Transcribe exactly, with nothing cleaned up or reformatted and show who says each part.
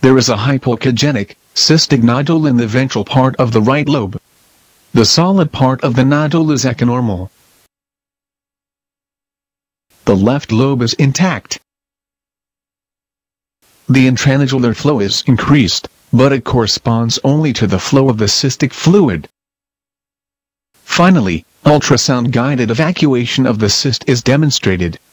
Speaker 1: There is a hypoechogenic, cystic nodule in the ventral part of the right lobe. The solid part of the nodule is echonormal. The left lobe is intact. The intranodular flow is increased, but it corresponds only to the flow of the cystic fluid. Finally, ultrasound-guided evacuation of the cyst is demonstrated.